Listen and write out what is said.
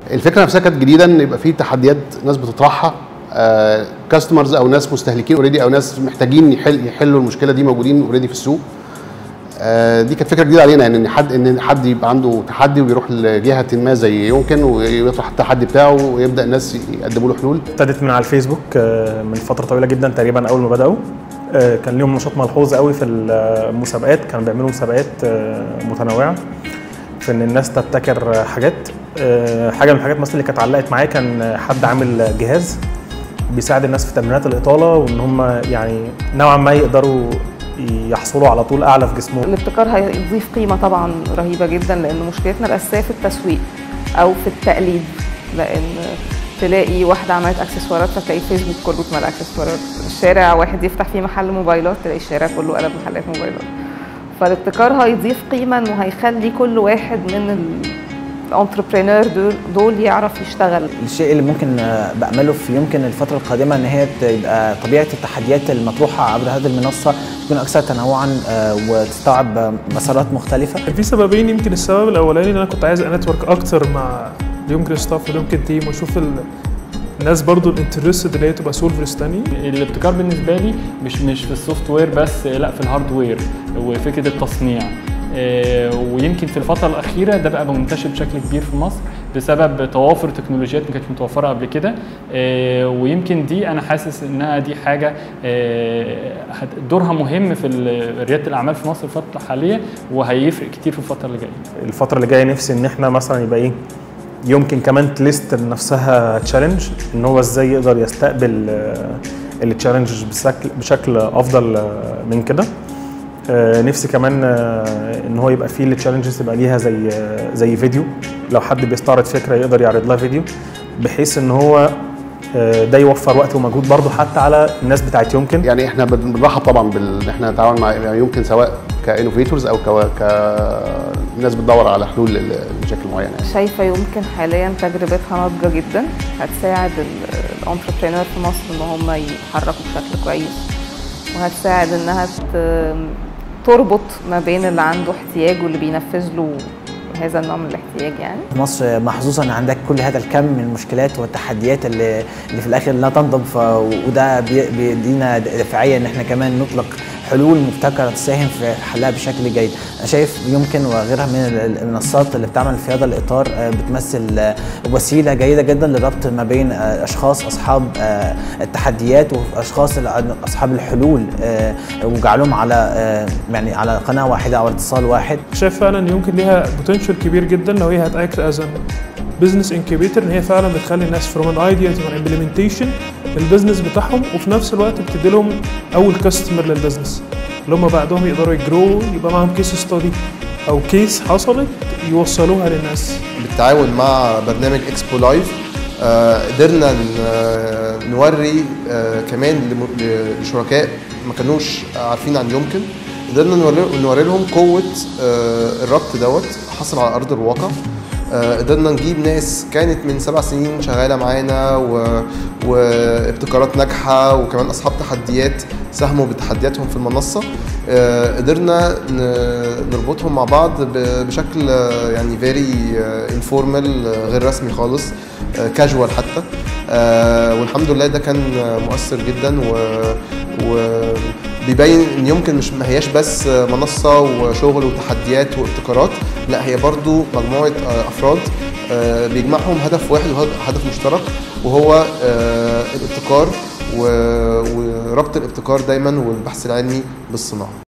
الفكره نفسها كانت جديده، ان يبقى في تحديات ناس بتطرحها، كاستمرز او ناس مستهلكين اوريدي او ناس محتاجين يحلوا المشكله دي، موجودين اوريدي في السوق. دي كانت فكره جديده علينا، يعني ان حد يبقى عنده تحدي ويروح لجهه ما زي يمكن ويطرح التحدي بتاعه ويبدا الناس يقدموا له حلول. ابتدت من على الفيسبوك من فتره طويله جدا، تقريبا اول ما بداوا كان لهم نشاط ملحوظ قوي في المسابقات، كانوا بيعملوا مسابقات متنوعه في ان الناس تبتكر حاجات. حاجه من الحاجات مثلا اللي كانت علقت معايا، كان حد عامل جهاز بيساعد الناس في تمرينات الاطاله، وان هم يعني نوعا ما يقدروا يحصلوا على طول اعلى في جسمهم. الابتكار هيضيف قيمه طبعا رهيبه جدا، لان مشكلتنا الاساسيه في التسويق او في التقليد، لان تلاقي واحده عملت اكسسوارات فتلاقي فيسبوك كله اتملى اكسسوارات، الشارع واحد يفتح فيه محل موبايلات تلاقي الشارع كله قلب محلات موبايلات. فالابتكار هيضيف قيمه وهيخلي كل واحد من الانتربرينور دول يعرف يشتغل. الشيء اللي ممكن بعمله في يمكن الفتره القادمه ان هي تبقى طبيعه التحديات المطروحه عبر هذه المنصه تكون اكثر تنوعا وتستوعب مسارات مختلفه. في سببين، يمكن السبب الاولاني ان انا كنت عايز انتورك اكتر مع يمكن ستاف ويمكن تيم، واشوف الناس برضو الانترستد اللي هي تبقى سولفرز تاني. الابتكار بالنسبه لي مش في السوفت وير بس، لا في الهاردوير وفكره التصنيع. ويمكن في الفتره الاخيره ده بقى منتشر بشكل كبير في مصر بسبب توافر تكنولوجيات ما كانتش متوفره قبل كده. ويمكن دي انا حاسس انها دي حاجه دورها مهم في رياده الاعمال في مصر الفتره الحاليه، وهيفرق كتير في الفتره اللي جايه. الفتره اللي جايه نفسي ان احنا مثلا يبقى ايه، يمكن كمان تليست لنفسها تشالنج، ان هو ازاي يقدر يستقبل التشالنج بشكل افضل من كده. نفسي كمان ان هو يبقى فيه التشالنجز تبقى ليها زي فيديو، لو حد بيستعرض فكره يقدر يعرض لها فيديو، بحيث ان هو ده يوفر وقت ومجهود برضه حتى على الناس بتاعت يمكن. يعني احنا بنرحب طبعا ان احنا نتعاون مع يمكن، سواء كانوفيتورز او كناس بتدور على حلول لمشاكل معينه. شايفه يمكن حاليا تجربتها ناضجه جدا، هتساعد الانتربرينور في مصر ان هم يتحركوا بشكل كويس، وهتساعد انها تربط ما بين اللي عنده احتياج واللي بينفذ له هذا النوع من الاحتياج. يعني مصر محظوظه ان عندك كل هذا الكم من المشكلات والتحديات اللي في الاخر لا تنضب، وده بيدينا دافعيه ان احنا كمان نطلق حلول مبتكره تساهم في حلها بشكل جيد. انا شايف يمكن وغيرها من المنصات اللي بتعمل في هذا الاطار بتمثل وسيله جيده جدا للربط ما بين اشخاص اصحاب التحديات واشخاص اصحاب الحلول، وجعلهم على يعني على قناه واحده او اتصال واحد. شايف فعلا ان يمكن ليها بوتنشال كبير جدا لو هي هتاكت از بزنس انكيبيتور، ان هي فعلا بتخلي الناس فروم ان ايديا تو امبلمنتيشن للبزنس بتاعهم، وفي نفس الوقت بتدي لهم اول كاستمر للبزنس اللي هم بعدهم يقدروا يجرو، يبقى معاهم كيس ستادي او كيس حصلت يوصلوها للناس. بالتعاون مع برنامج اكسبو لايف قدرنا نوري كمان لشركاء ما كانوش عارفين عن يمكن، قدرنا نوري لهم قوه الربط دوت حصل على ارض الواقع. قدرنا نجيب ناس كانت من 7 سنين شغاله معانا وابتكارات ناجحه، وكمان اصحاب تحديات ساهموا بتحدياتهم في المنصه. قدرنا نربطهم مع بعض بشكل يعني فيري انفورمال، غير رسمي خالص، كاجوال حتى. والحمد لله ده كان مؤثر جدا، بيبين ان يمكن ما هياش بس منصه وشغل وتحديات وابتكارات، لا هي برضو مجموعه افراد بيجمعهم هدف واحد وهدف مشترك، وهو الابتكار وربط الابتكار دايما والبحث العلمي بالصناعه.